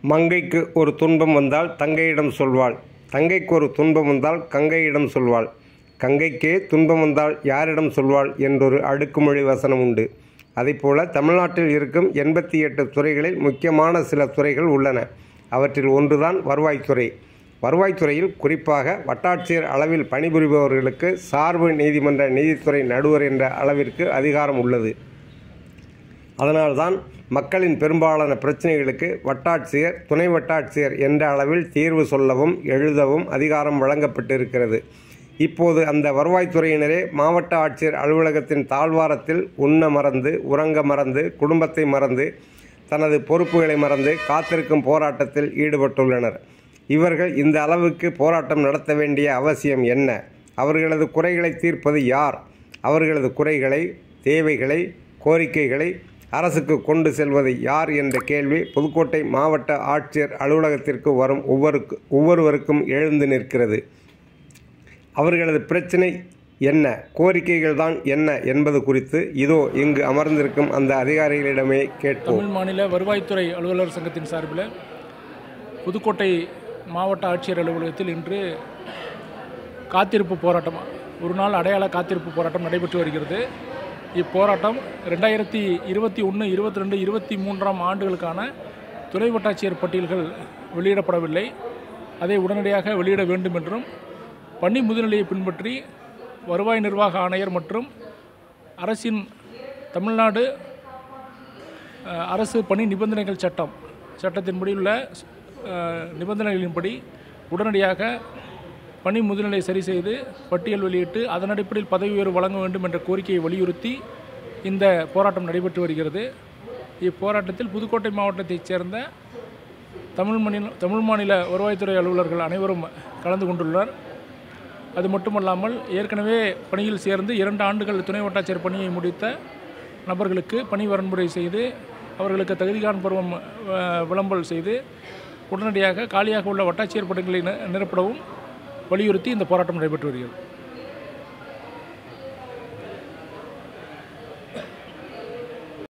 மங்கைக்கு ஒரு துன்பம் வந்தால் தங்கையிடம் சொல்வாள். தங்கைக்கு ஒரு துன்பம் வந்தால் கங்கையிடம் சொல்வாள். கங்கைக்கே துன்பம் வந்தால் யாரிடம் சொல்வாள் என்றொரு அடுக்குமொழி வசனம் உண்டு. அதைப்போல தமிழ்நாட்டில் இருக்கும் 88 துறைகளில் முக்கியமான சில துறைகள் உள்ளன. அவற்றில் ஒன்றுதான் வருவாய்த்துறை. வருவாய்த்துறையில் குறிப்பாக வட்டாட்சியர் அளவில் பணிபுரிபவர்களுக்கு சார்பு நீதிமன்ற நீதித்துறை நடுவர் என்ற அளவிற்கு அதிகாரம் உள்ளது. அதனால்தான் மக்களின் பெரும்பாலான பிரச்சனைகளுக்கு வட்டாட்சியர், துணை வட்டாட்சியர் என்ற அளவில் தீர்வு சொல்லவும் எழுதவும் அதிகாரம் வழங்கப்பட்டிருக்கிறது. இப்போது அந்த வருவாய்த்துறையினரே மாவட்ட ஆட்சியர் அலுவலகத்தின் தாழ்வாரத்தில் உண்ண மறந்து, உறங்க மறந்து, குடும்பத்தை மறந்து, தனது பொறுப்புகளை மறந்து காத்திருக்கும் போராட்டத்தில் ஈடுபட்டுள்ளனர். இவர்கள் இந்த அளவுக்கு போராட்டம் நடத்த வேண்டிய அவசியம் என்ன? அவர்களது குறைகளை தீர்ப்பது யார்? அவர்களது குறைகளை, தேவைகளை, கோரிக்கைகளை அரசுக்கு கொண்டு செல்வது யார் என்ற கேள்வி புதுக்கோட்டை மாவட்ட ஆட்சியர் அலுவலகத்திற்கு வரும் ஒவ்வொருவருக்கும் எழுந்து நிற்கிறது. அவர்களது பிரச்சனை என்ன, கோரிக்கைகள் தான் என்ன என்பது குறித்து இதோ இங்கு அமர்ந்திருக்கும் அந்த அதிகாரிகளிடமே கேட்போம். தமிழ் மாநில வருவாய்த்துறை அலுவலர் சங்கத்தின் சார்பில் புதுக்கோட்டை மாவட்ட ஆட்சியர் அலுவலகத்தில் இன்று காத்திருப்பு போராட்டம், ஒரு நாள் அடையாள காத்திருப்பு போராட்டம் நடைபெற்று வருகிறது. இப்போராட்டம் 2021, 22, 23 ஆண்டுகளுக்கான துணை வட்டாட்சியர் பட்டியல்கள் வெளியிடப்படவில்லை. அதை உடனடியாக வெளியிட வேண்டும் என்றும், பணி முதுநிலையை பின்பற்றி வருவாய் நிர்வாக ஆணையர் மற்றும் அரசின் தமிழ்நாடு அரசு பணி நிபந்தனைகள் சட்டத்தின்படி உள்ள நிபந்தனைகளின்படி உடனடியாக பணி முதுநிலை சரி செய்து பட்டியல் வெளியிட்டு அதன் அடிப்படையில் பதவி உயர்வு வழங்க வேண்டும் என்ற கோரிக்கையை வலியுறுத்தி இந்த போராட்டம் நடைபெற்று வருகிறது. இப்போராட்டத்தில் புதுக்கோட்டை மாவட்டத்தைச் சேர்ந்த தமிழ் மாநில வருவாய்த்துறை அலுவலர்கள் அனைவரும் கலந்து கொண்டுள்ளனர். அது மட்டுமல்லாமல் ஏற்கனவே பணியில் சேர்ந்து 2 ஆண்டுகள் துணை வட்டாட்சியர் பணியை முடித்த நபர்களுக்கு பணி வரன்முறை செய்து அவர்களுக்கு தகுதிகாண் பருவம் விளம்பல் செய்து உடனடியாக காலியாக உள்ள வட்டாட்சியர் பணிகளை நிரப்படவும் வலியுறுத்தி இந்த போராட்டம் நடைபெற்று வருகிறது.